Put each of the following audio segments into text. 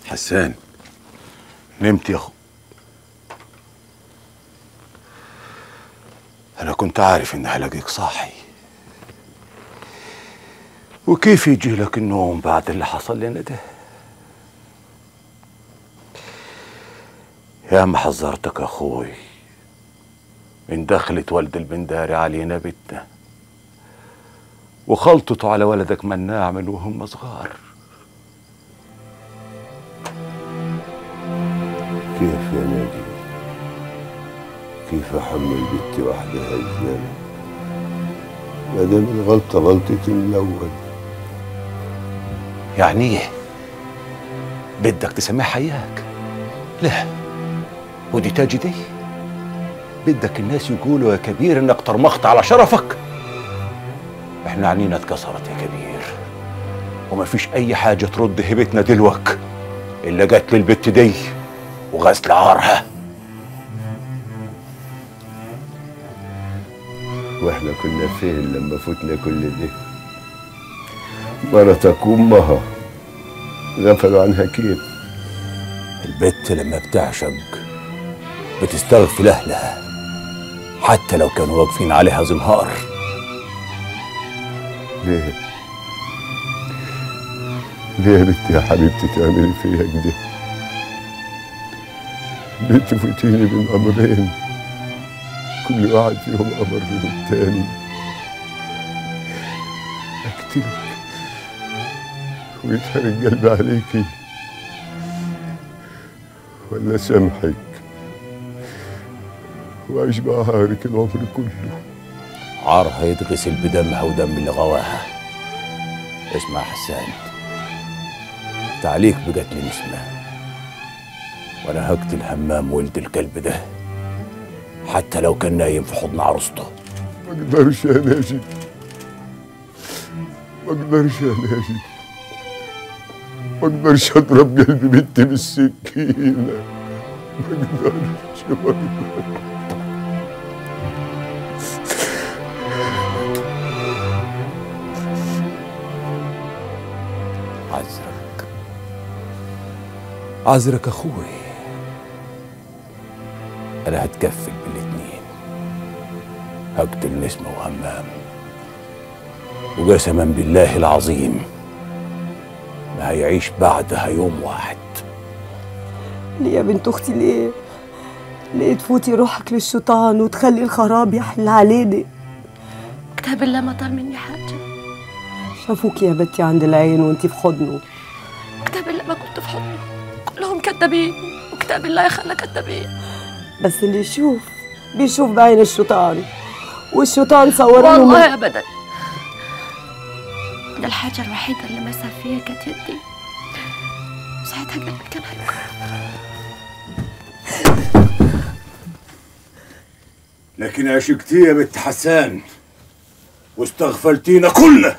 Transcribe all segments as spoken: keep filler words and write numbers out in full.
حسان، نمت يا اخو؟ انا كنت عارف اني هلاقيك صاحي، وكيف يجي لك النوم بعد اللي حصل لنا ده؟ يا ما حذرتك اخوي من دخلة والد البنداري علينا بيتنا وخلطته على ولدك مناع من وهم صغار. كيف يا ناجي؟ كيف احمل بنتي وحدها الزلمه؟ ما دام الغلطه غلطتي من الاول. يعني ايه؟ بدك تسميها حياك؟ لا، ودي تاجي دي؟ بدك الناس يقولوا يا كبير انك طرمخت على شرفك؟ احنا عنينا اتكسرت يا كبير، وما فيش اي حاجه ترد هبتنا دلوك الا جت للبت دي وغسل عارها. واحنا كنا فين لما فتنا كل ده؟ مرتك وامها غفلوا عنها كيف؟ البت لما بتعشق بتستغفل اهلها حتى لو كانوا واقفين عليها زنهار. ليه؟ ليه يا بنتي يا حبيبتي تعملي فيا كده؟ بتفوتيني بين امرين كل واحد فيهم امر من التاني. اقتلك ويتحرق قلبي عليكي، ولا سامحك واعيش بعهارك العمر كله؟ عارها يتغسل بدمها ودم اللي غواها. اسمع حسان، تعليق بقتل نسمة، وانا هقتل همام ولد الكلب ده حتى لو كان نايم في حضن عروسته. ما اقدرش يا ناجي، ما اقدرش يا ناجي، ما اقدرش اضرب قلب بنتي بالسكينه. ما اقدرش ما اقدرش. عذرك عذرك اخوي، انا هتكفل بالاتنين، هقتل نسمة وهمام، وقسما بالله العظيم ما هيعيش بعدها يوم واحد. ليه يا بنت اختي؟ ليه ليه تفوتي روحك للشيطان وتخلي الخراب يحل علينا؟ كتاب الله ما طال مني حاجه. شافوك يا بنتي عند العين وانتي في حضنه. كتاب الله ما كنت في حضنه، كلهم كذابين، وكتاب الله يخلى كذابين. بس اللي يشوف بيشوف بعين الشيطان، والشيطان صور له والله ابدا. ده الحاجه الوحيده اللي مسها فيها كانت يدي، ساعتها قلبي كان هيوقع. لكن عشقتيه يا بنت حسان واستغفلتينا كلنا.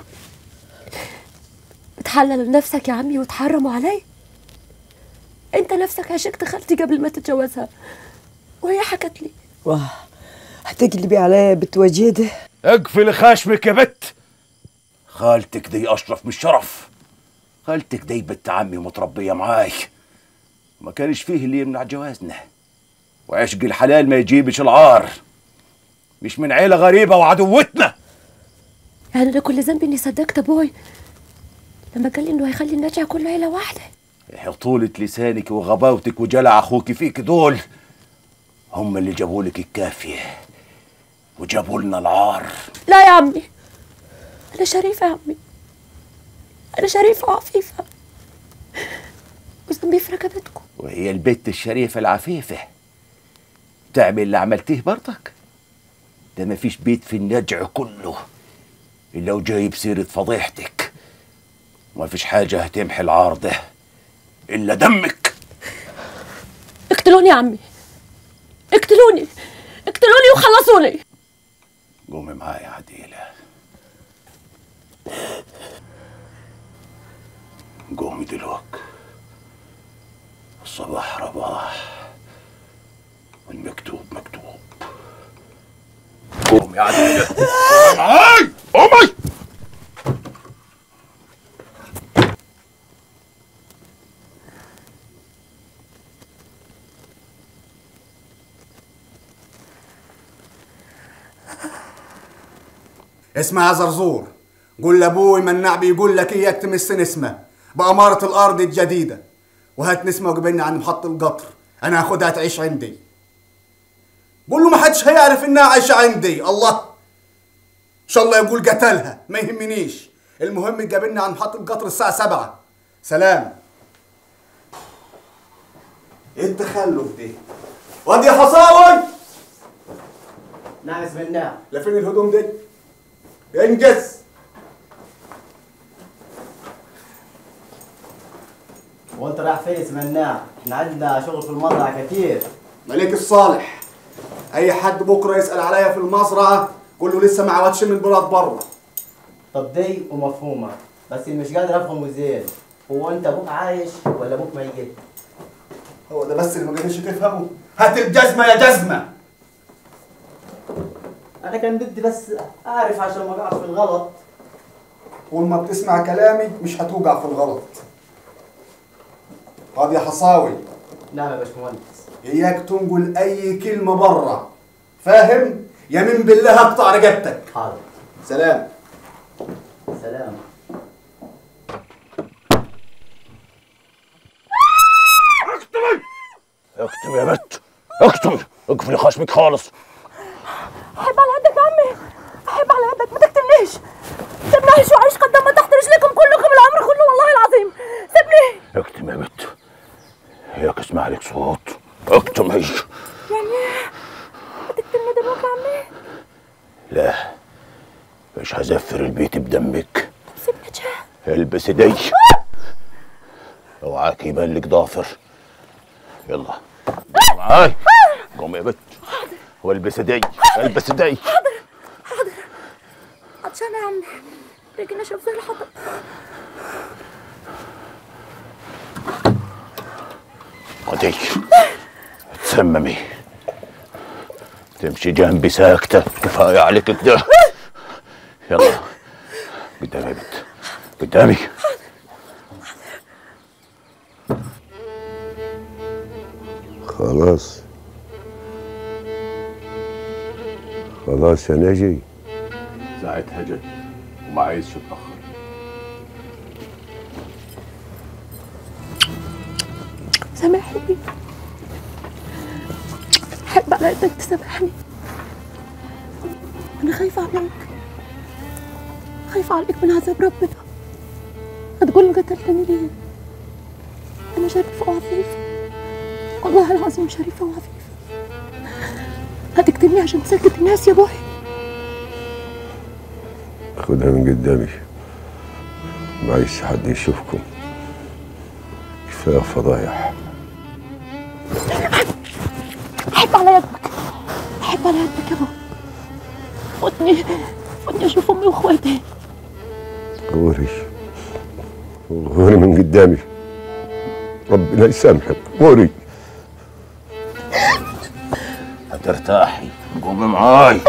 بتحلل لنفسك يا عمي وتحرموا علي؟ انت نفسك عشقت خالتي قبل ما تتجوزها وهي حكت لي. واه، هتقلبي عليا بتوجيده؟ اقفل خشمك يا بت. خالتك دي اشرف من الشرف، خالتك دي بنت عمي متربيه معاي، ما كانش فيه اللي يمنع جوازنا، وعشق الحلال ما يجيبش العار، مش من عيله غريبه وعدوتنا. يعني انا كل ذنبي اني صدقت ابوي لما قال لي انه هيخلي النجعه كله عيله واحده. طولة لسانك وغباوتك وجلع اخوك فيك دول هم اللي جابوا لك الكافيه وجابوا لنا العار. لا يا عمي، انا شريفه يا عمي، انا شريفه وعفيفه، وذنبي في رقبتكم. وهي البت الشريفه العفيفه تعمل اللي عملتيه برضك؟ ده ما فيش بيت في النجع كله الا وجايب سيره فضيحتك، وما فيش حاجه هتمحي العار ده الا دمك. اقتلوني يا عمي، اقتلوني اقتلوني وخلصوني. قومي معايا يا عديله، قومي دلوقتي، الصباح رباح والمكتوب مكتوب. قومي يا عديله، قومي معاي، قومي. اسمع يا زرزور، قول لابوي مناع بيقول لك اياك تمس نسمه بأمارة الأرض الجديدة، وهات نسمة وقبلني عن محط القطر، أنا هاخدها تعيش عندي. قول له ما حدش هيعرف إنها عايشة عندي. الله، إن شاء الله يقول قتلها ما يهمنيش، المهم يقابلني عن محط القطر الساعة سبعة. سلام. إيه التخلف دي؟ وادي يا حصاوي. نعم اسم الله. لفين الهدوم دي؟ انجز. وانت رايح فين اسم الله؟ احنا عندنا شغل في المزرعة كتير. مليك الصالح، أي حد بكرة يسأل عليا في المزرعة قول له لسه ما عودش من البلاد بره. طب دي ومفهومة، بس اللي مش قادر افهمه زين، هو انت ابوك عايش ولا ابوك ميت؟ هو ده بس اللي ما قدرش تفهمه؟ هات الجزمة يا جزمة. انا كان بدي بس اعرف عشان ما اقعش في الغلط. طول ما بتسمع كلامي مش هتوقع في الغلط. طب يا حصاوي. نعم يا باشمهندس. اياك تنقل اي كلمة بره، فاهم؟ يمين بالله هقطع رقبتك. حاضر. سلام. سلام. اكتمي اكتمي يا بت، اكتمي، اقفلي خشمك خالص. احب على قدك يا عمي، احب على قدك، ما تكتمنيش، سيبني اعيش واعيش قدام تحت رجليكم كلكم العمر كله والله العظيم، سيبني. اكتمي يا بت، هيك اسمع لك صوت، اكتمي. يعني هتكتمني دلوقتي يا عمي؟ لا، مش هزفر البيت بدمك. سيبني اتشاه. البس دي، اوعاك يبان لك ضافر. يلا قومي معاي، قومي يا بت والبس دي، البس دي. حاضر حاضر. عطشانة يا عمي، لكن اشرب زي الحطب. خدي تسممي، تمشي جنبي ساكتة، كفاية عليك كده. يلا قدامي يا بت، قدامي. خلاص خلاص يا نجي. ساعتها جت وما عايزش اتأخر. سامحني، احب على قدك تسامحني. انا خايفة عليك، خايفة عليك من عذاب ربنا. هتقول قتلتني ليه؟ انا شريفة وعفيفة، والله العظيم شريفة وعفيفة. هتكتبني عشان تسكت الناس يا بوي؟ خدها من قدامي، ما عايز حد يشوفكم، كفايه فضايح. احب على يدك، احب على يدك يا بوي. خدني خدني اشوف امي واخواتي. غوري غوري من قدامي، ربنا يسامحك. غوري. هترتاحي، قومي معاي.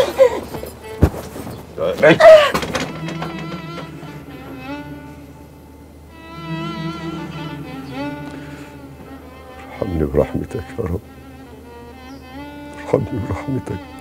ارحمني برحمتك يا رب، ارحمني برحمتك.